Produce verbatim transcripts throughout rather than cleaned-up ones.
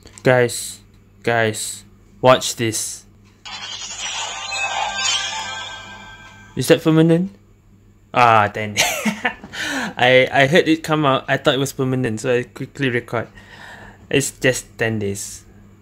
Guys, guys, watch this. Is that permanent? Ah, then. I I heard it come out. I thought it was permanent, so I quickly record. It's just ten days.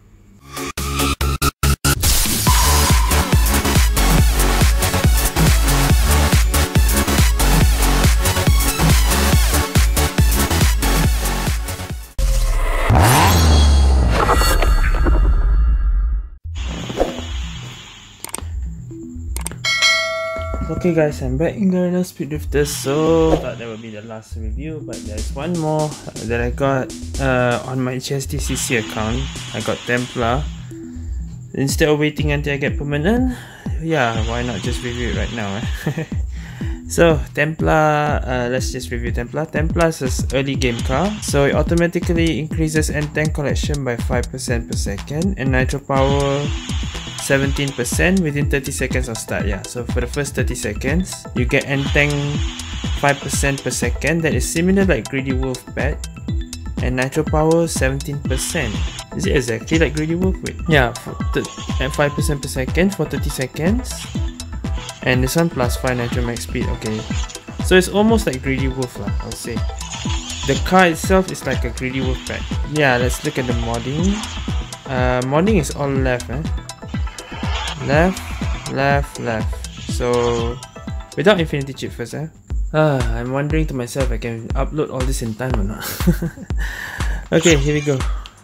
Okay guys, I'm back in Garena Speedrifters, so thought that would be the last review, but there's one more that I got uh, on my H S D C C account. I got Templar. Instead of waiting until I get permanent, yeah, why not just review it right now? Eh? So Templar, uh, let's just review Templar. Templar is an early game car, so it automatically increases N-Tank collection by five percent per second and Nitro Power seventeen percent within thirty seconds of start. Yeah, so for the first thirty seconds you get N-Tank five percent per second. That is similar like Greedy Wolf pet, and Nitro Power seventeen percent. Is it exactly like Greedy Wolf? Wait, yeah, at five percent per second for thirty seconds, and this one plus five Nitro Max Speed. Okay, so it's almost like Greedy Wolf lah, I'll say. The car itself is like a Greedy Wolf pet. Yeah, let's look at the modding. Uh, modding is all left, eh? Left, left, left. So without Infinity Chip first, eh? Ah, I'm wondering to myself I can upload all this in time or not. Okay, here we go.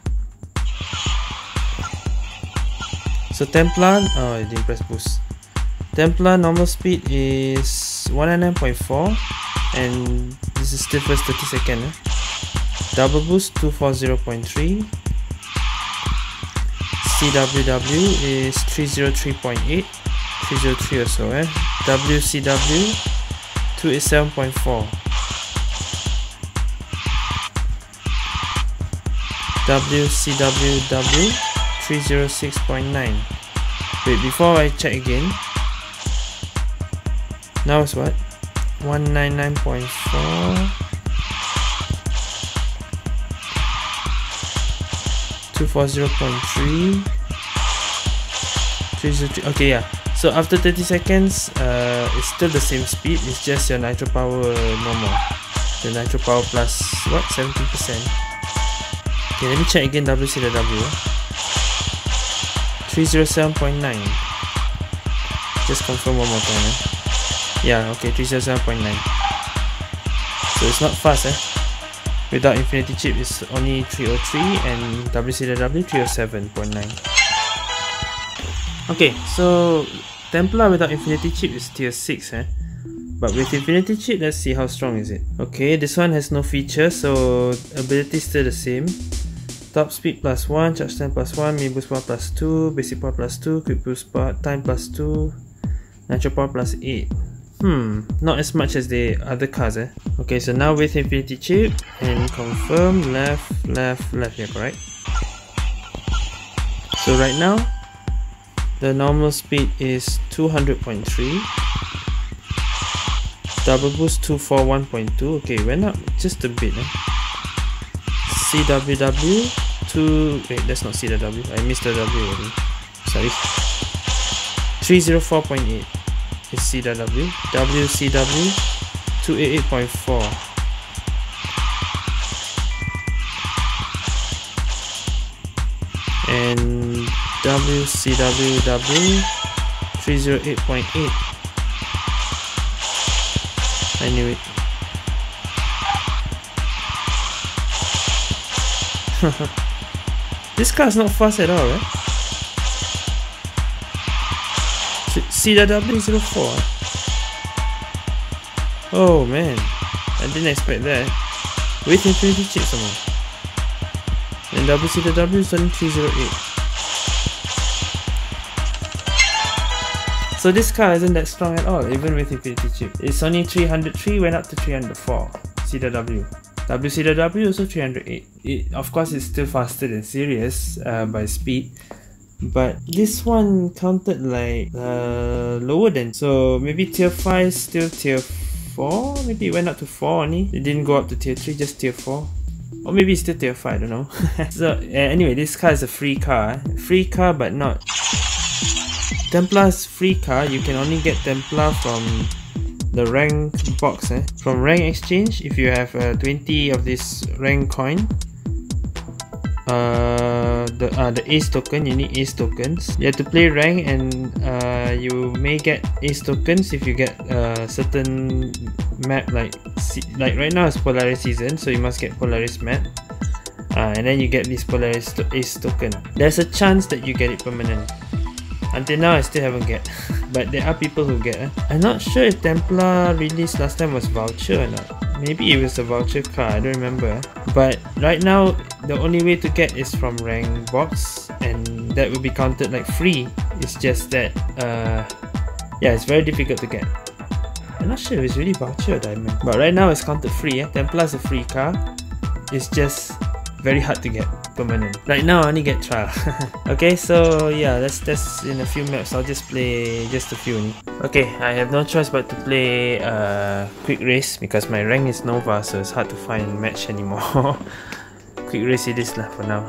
So Templar, oh I didn't press boost. Templar normal speed is one ninety-nine point four, and this is still first thirty seconds. Eh? Double boost two forty point three. C W W is three oh three point eight, three oh three or so, eh? W C W two eighty-seven point four. W C W W three oh six point nine. Wait, before I check again. Now it's what? one ninety-nine point four. two forty point three, three oh three. Okay, yeah. So after thirty seconds, uh, it's still the same speed. It's just your Nitro Power normal. The Nitro Power plus what? seventeen percent. Okay, let me check again. W C W. three oh seven point nine. Just confirm one more time. Eh? Yeah. Okay, three oh seven point nine. So it's not fast, eh? Without Infinity Chip, it's only three oh three, and W C W three oh seven point nine. Okay, so Templar without Infinity Chip is tier six, eh? But with Infinity Chip, let's see how strong is it. Okay, this one has no feature, so ability is still the same. Top speed plus one, charge time plus one, mid boost power plus two, basic power plus two, quick boost power time plus two, Nitro Power plus eight. Hmm, not as much as the other cars, eh? Okay, so now with Infinity Chip and confirm left, left, left, yeah, correct. So right now, the normal speed is two hundred point three. Double boost two forty-one point two. Okay, went up just a bit, eh? C W W two. Wait, that's not C W W. I missed the W already. Sorry. three oh four point eight. Is C W W. W C W two eighty-eight point four. And W C W W three oh eight point eight. I knew it. This car is not fast at all, right? C W W zero four. Oh man, I didn't expect that. With Infinity Chip someone. And W C W is only three oh eight. So this car isn't that strong at all, even with Infinity Chip. It's only three hundred three, went up to three hundred four. C W W. W C W also three hundred eight. It, of course, it's still faster than Sirius uh, by speed. But this one counted like uh, lower than, so maybe tier five still tier four, maybe it went up to four only. It didn't go up to tier three, just tier four. Or maybe it's still tier five, I don't know. So uh, anyway, this car is a free car. Free car but not... Templa's free car, you can only get Templar from the rank box. Eh? From rank exchange, if you have uh, twenty of this rank coin, uh, the uh, the ace token, you need ace tokens. You have to play rank and uh, you may get ace tokens if you get a certain map, like like right now it's Polaris season, so you must get Polaris map. Uh, and then you get this Polaris to ace token. There's a chance that you get it permanent. Until now I still haven't get, but there are people who get. Eh? I'm not sure if Templar released last time was voucher or not. Maybe it was a voucher car, I don't remember. But right now the only way to get is from rank box, and that will be counted like free. It's just that uh, yeah, it's very difficult to get. I'm not sure if it's really voucher or diamond, but right now it's counted free. Eh? Templar is a free car. It's just very hard to get permanent. Right now I only get trial. Okay, so yeah, let's test in a few maps. I'll just play just a few. Okay, I have no choice but to play uh, quick race because my rank is Nova, so it's hard to find match anymore. Quick race it is lah for now.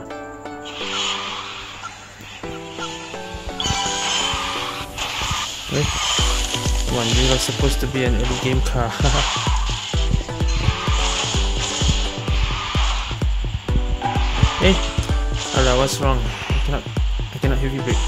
Okay. Come on, you are supposed to be an early game car. Eh, alah, what's wrong? I cannot, I cannot heavy brake.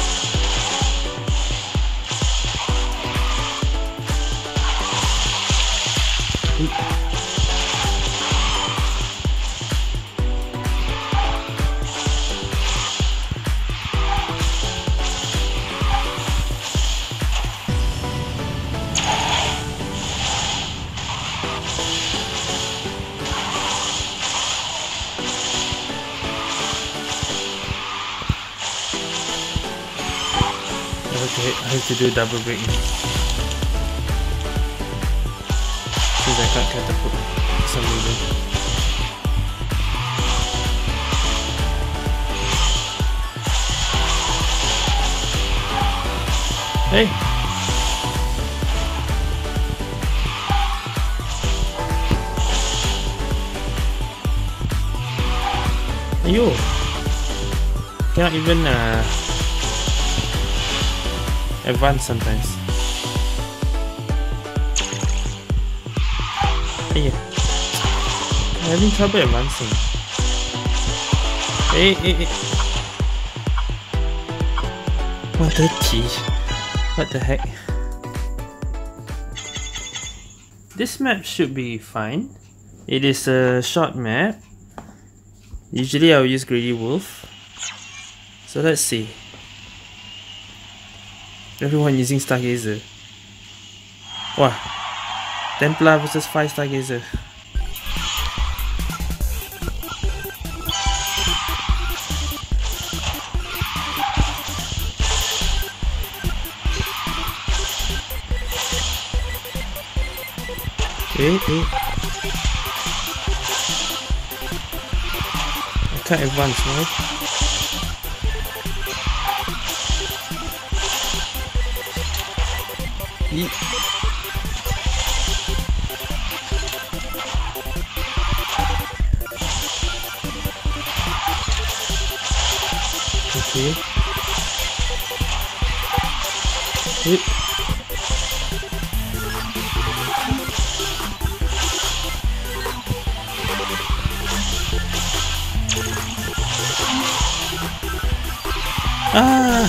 Okay, I have to do double brake now. Since I can't catapult for some reason. Hey! Ayo! Cannot even uh, advance sometimes. Hey, I'm having trouble advancing. Hey, hey, hey. What the tea? What the heck? This map should be fine. It is a short map. Usually I'll use Greedy Wolf. So let's see. Everyone using Stargazer. Wow. Templar versus five Stargazer. Okay, okay. I can't advance, right? Yeet. Okay. Yeet. Ah!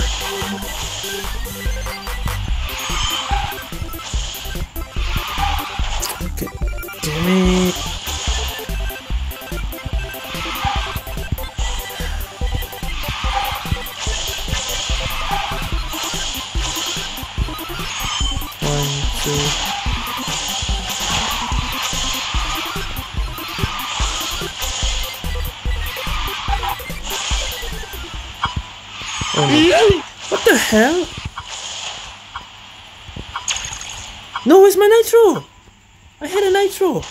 Okay, damn it! One, two. Oh no. What the hell? No, where's my nitro? I had a nitro.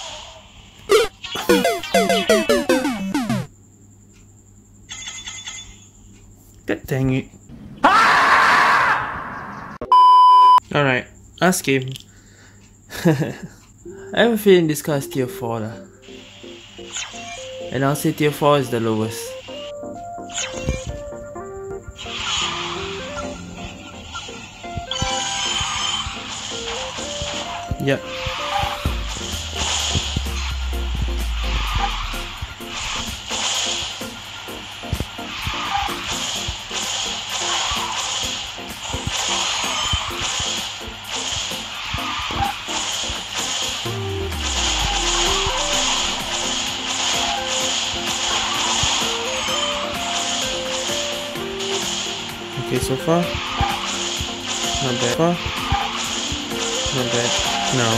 God dang it. Alright, last game. I have a feeling this car is tier four lah. and I'll say tier four is the lowest. Yep. Okay, so far, not bad. Far, not bad. Now,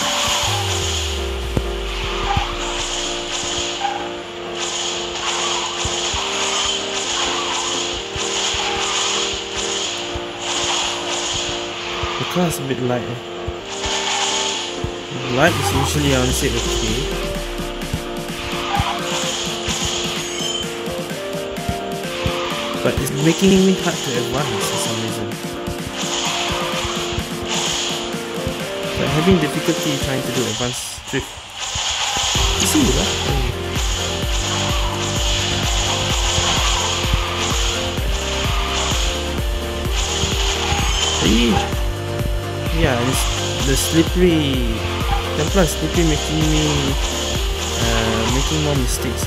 the car is a bit light. Eh? Light is usually I would say okay. But it's making me hard to advance for some reason. But having difficulty trying to do advanced drift. See that? Yeah, it's the slippery Templar slippery making me uh, making more mistakes.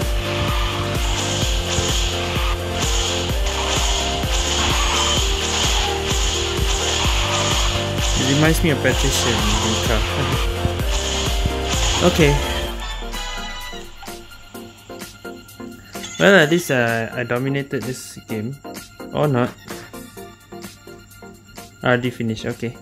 It reminds me of Petition in car. Okay. Well, at least uh, I dominated this game. Or not. R D finish, okay.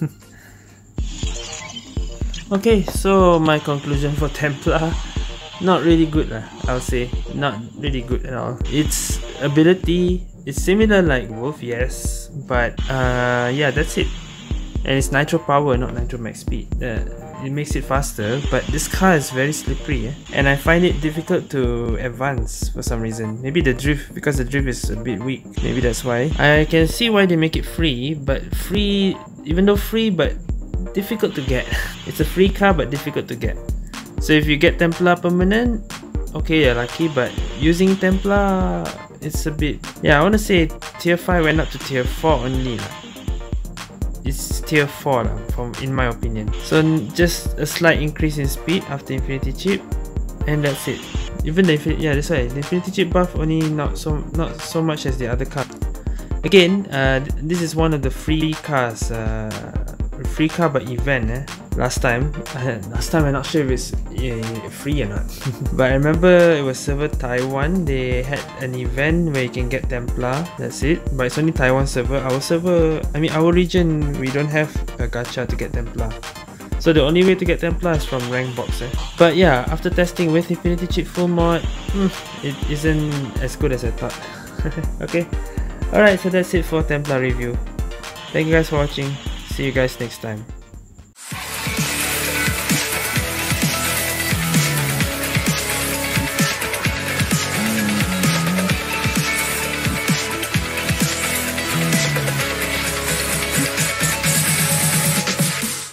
Okay, so my conclusion for Templar, not really good lah, I'll say. Not really good at all. Its ability is similar like Wolf, yes. But uh, yeah, that's it. And it's nitro power, not nitro max speed. Uh, it makes it faster, but this car is very slippery, eh? And I find it difficult to advance for some reason. Maybe the drift, because the drift is a bit weak. Maybe that's why. I can see why they make it free, but free, even though free, but difficult to get. It's a free car, but difficult to get. So if you get Templar permanent, okay, you're lucky, but using Templar, it's a bit... Yeah, I want to say tier five went up to tier four only lah. It's tier four lah, from in my opinion. So just a slight increase in speed after Infinity Chip, and that's it. Even the yeah, that's why the Infinity Chip buff only not so not so much as the other car. Again, uh, this is one of the free cars. Uh, free car by event. Eh? Last time, uh, last time I'm not sure if it's uh, free or not. But I remember it was server Taiwan. They had an event where you can get Templar. That's it. But it's only Taiwan server. Our server, I mean our region, we don't have a gacha to get Templar. So the only way to get Templar is from rank box. Eh? But yeah, after testing with Infinity Chip full mod, hmm, it isn't as good as I thought. Okay. Alright, so that's it for Templar review. Thank you guys for watching. See you guys next time.